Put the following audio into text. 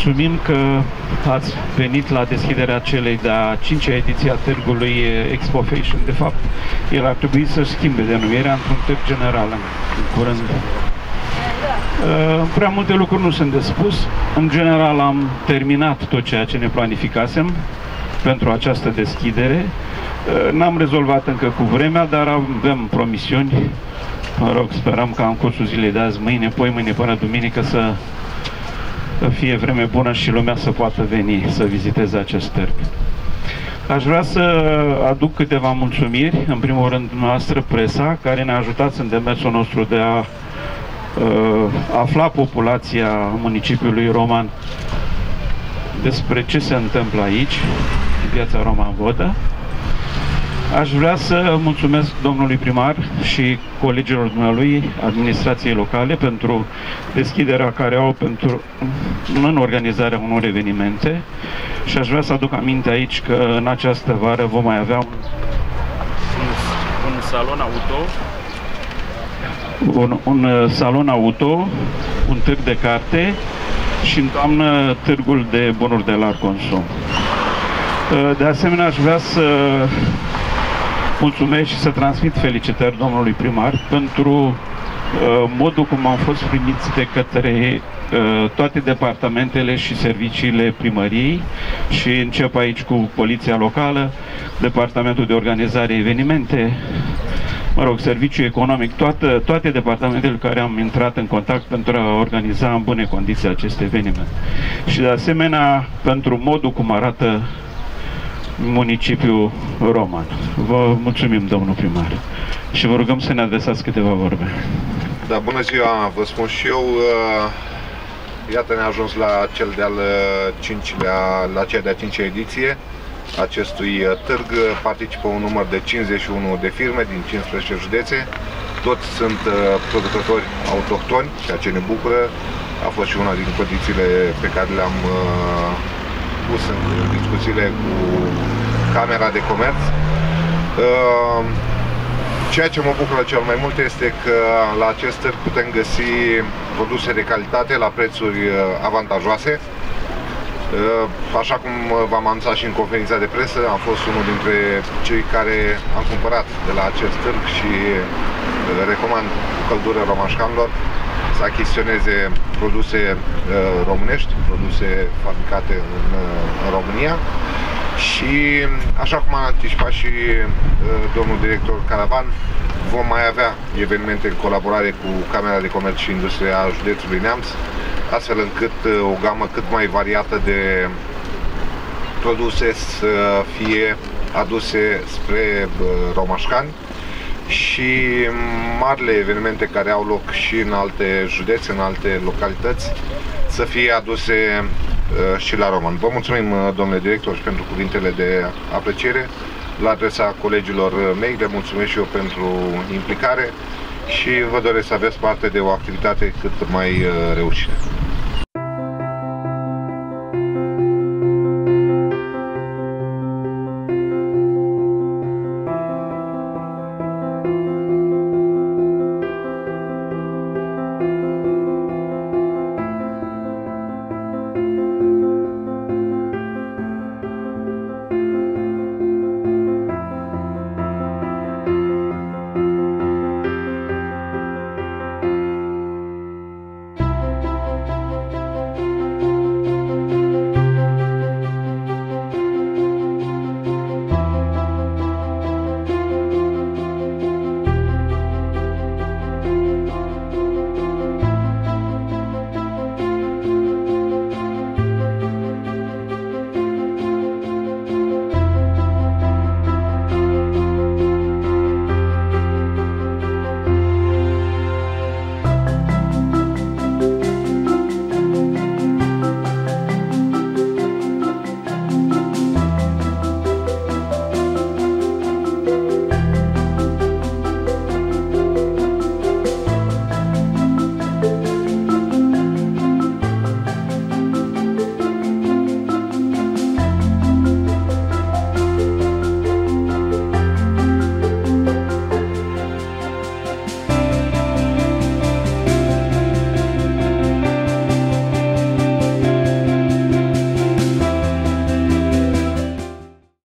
mulțumim că ați venit la deschiderea celei de-a 5-a ediție a Târgului Expofashion. De fapt, el ar trebui să schimbe denumirea într-un târg general în curând. Prea multe lucruri nu sunt de spus. În general am terminat tot ceea ce ne planificasem pentru această deschidere. N-am rezolvat încă cu vremea, dar avem promisiuni. Mă rog, sperăm ca în cursul zilei de azi, mâine, poimâine până duminică să fie vreme bună și lumea să poată veni să viziteze acest târg. Aș vrea să aduc câteva mulțumiri, în primul rând noastră, presa, care ne-a ajutat în demersul nostru de a afla populația municipiului Roman despre ce se întâmplă aici, în piața Roman Vodă. Aș vrea să mulțumesc domnului primar și colegilor dumnealui, administrației locale, pentru deschiderea care au în organizarea unor evenimente, și aș vrea să aduc aminte aici că în această vară vom mai avea un salon auto, un salon auto, un târg de carte și în toamnă târgul de bunuri de larg consum. De asemenea, aș vrea să mulțumesc și să transmit felicitări domnului primar pentru modul cum au fost primiți de către toate departamentele și serviciile primăriei, și încep aici cu Poliția Locală, Departamentul de Organizare Evenimente, mă rog, Serviciul Economic, toate departamentele care am intrat în contact pentru a organiza în bune condiții acest eveniment. Și de asemenea pentru modul cum arată municipiul Roman. Vă mulțumim, domnul primar, și vă rugăm să ne adresați câteva vorbe. Da, bună ziua, vă spun și eu. Iată, ne-a ajuns la cel de-al 5-lea, la cea de-a 5-a ediție acestui târg. Participă un număr de 51 de firme din 15 județe. Toți sunt producători autohtoni, ceea ce ne bucură. A fost și una din condițiile pe care le-am pus în discuțiile cu Camera de Comerț. Ceea ce mă bucură cel mai mult este că la acest târg putem găsi produse de calitate la prețuri avantajoase. Așa cum v-am anunțat și în conferința de presă, am fost unul dintre cei care am cumpărat de la acest târg și recomand cu căldură romașcanilor să achiziționeze produse românești, produse fabricate în România. Și așa cum a anticipat și domnul director Caravan, vom mai avea evenimente în colaborare cu Camera de Comerț și Industria județului Neamț, astfel încât o gamă cât mai variată de produse să fie aduse spre romașcani, și marile evenimente care au loc și în alte județe, în alte localități, să fie aduse și la Roman. Vă mulțumim, domnule director, și pentru cuvintele de apreciere la adresa colegilor mei. Le mulțumesc și eu pentru implicare și vă doresc să aveți parte de o activitate cât mai reușită.